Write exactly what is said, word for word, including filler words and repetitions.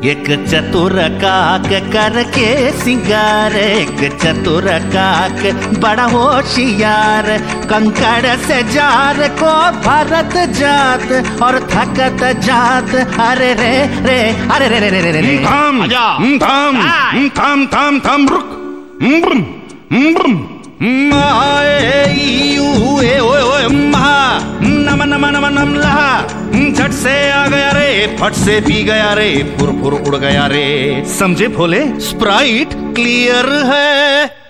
एक चतुर काक करके सिंगार, एक चतुर काक बड़ा होशियार, कंकड़ से जार को भरत जात और थकत जात। अरे रे रे अरे रे रे रे रे रे थाम थाम थाम थाम थाम रुक। नम नम नम नम लहा, झट से आ गया रे, फट से पी गया रे, फुर फुर उड़ गया रे। समझे भोले? स्प्राइट क्लियर है।